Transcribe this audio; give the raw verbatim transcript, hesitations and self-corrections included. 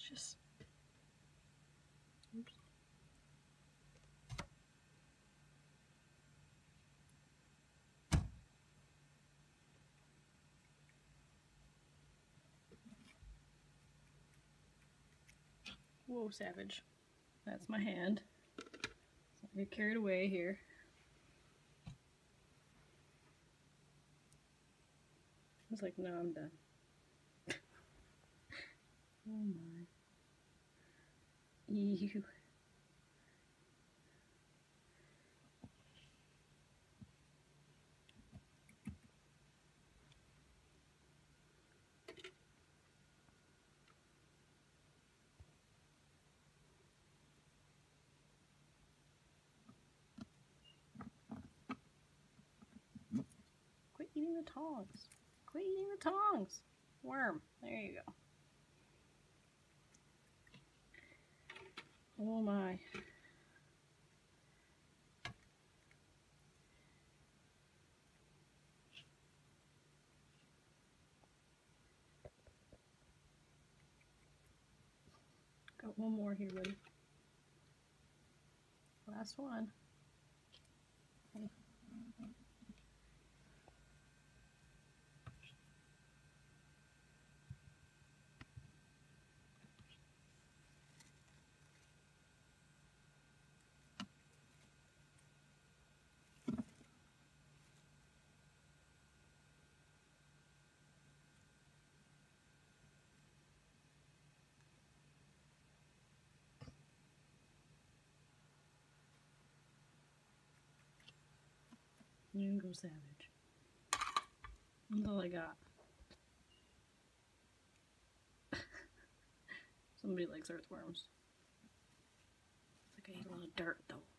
Just oops. Whoa, Savage. That's my hand. So I get carried away here. I was like, no, I'm done. Oh my. Ew. Quit eating the tongs. Quit eating the tongs. Worm. There you go. Oh my. Got one more here, buddy. Last one. Okay. You can go Savage. That's all I got. Somebody likes earthworms. It's like I ate a lot of dirt though.